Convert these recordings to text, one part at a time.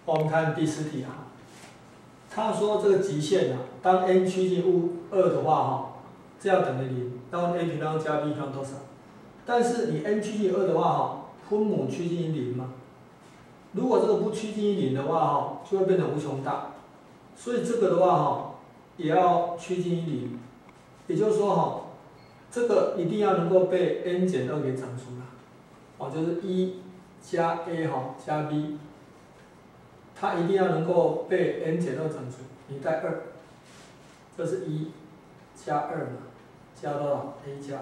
我们看第4题啊，他说这个极限啊，当 n 趋近2的话哈，这要等于0，然后 a 平方加 b 平方多少？但是你 n 趋近2的话哈，分母趋近于0嘛。如果这个不趋近于0的话哈，就会变成无穷大。所以这个的话哈，也要趋近于0，也就是说哈，这个一定要能够被 n 减2给整除了，哦，就是1加 a 哈加 b， 它一定要能够被 n 减2整除，你带2，这是1加2嘛，加多少 ？a 加2，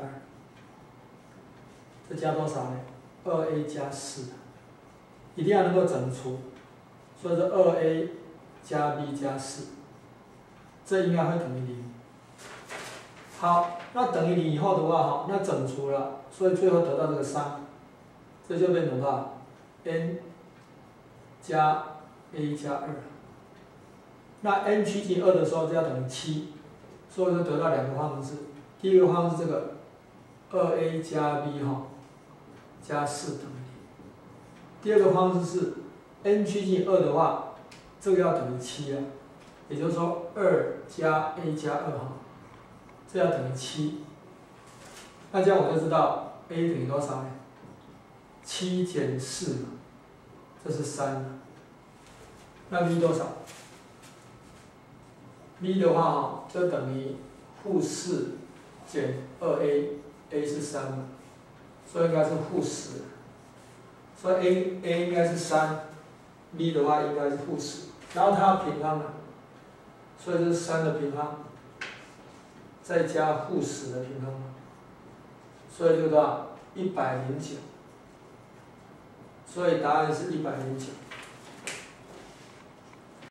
这加多少呢？2a 加4，一定要能够整除，所以是2a 加 b 加4，这应该会等于0。好，那等于0以后的话哈，那整除了，所以最后得到这个3，这就变成多少 ？n 加 a 加2。那 n 趋近2的时候，就要等于7，所以就得到2个方程式。第一个方程式这个2a 加 b 哈加4等于0。第二个方式是 n 趋近2的话，这个要等于7啊，也就是说2加 a 加2哈，这要等于7。那这样我就知道 a 等于多少呢？7减4嘛，这是3。那 b 多少 ？b 的话哈，就等于-4减2a，a 是3嘛，所以应该是-10。所以 a 应该是3，b 的话应该是-10，然后它要平方了，所以这是3的平方，再加-10的平方，所以就多少？109。所以答案是109。